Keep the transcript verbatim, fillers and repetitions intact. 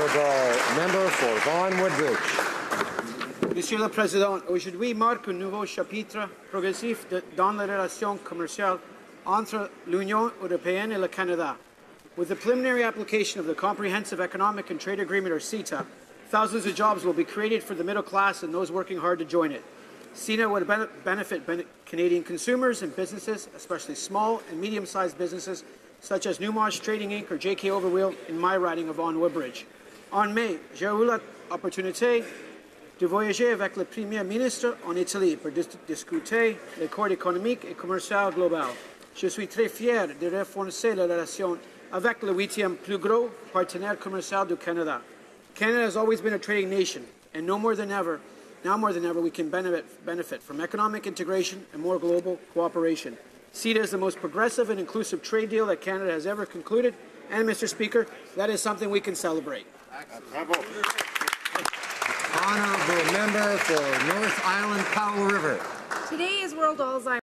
Honourable Member for Vaughan Woodbridge. Monsieur le Président, aujourd'hui marque un nouveau chapitre progressif de, dans les relations commerciales entre l'Union européenne et le Canada. With the preliminary application of the Comprehensive Economic and Trade Agreement, or CETA, thousands of jobs will be created for the middle class and those working hard to join it. CETA would ben benefit ben Canadian consumers and businesses, especially small and medium-sized businesses, such as Newmarsh Trading Incorporated or J K Overwheel in my riding of Vaughan Woodbridge. En mai, j'ai eu l'opportunité de voyager avec le Premier ministre en Italie pour dis discuter l'accord économique et commercial global. Je suis très fier de renforcer la relation avec le huitième plus gros partenaire commercial du Canada. Canada has always been a trading nation, and no more than ever, now more than ever, we can benefit, benefit from economic integration and more global cooperation. CETA is the most progressive and inclusive trade deal that Canada has ever concluded, and, Mister Speaker, that is something we can celebrate. Honourable Member for North Island Powell River. Today is World Alzheimer's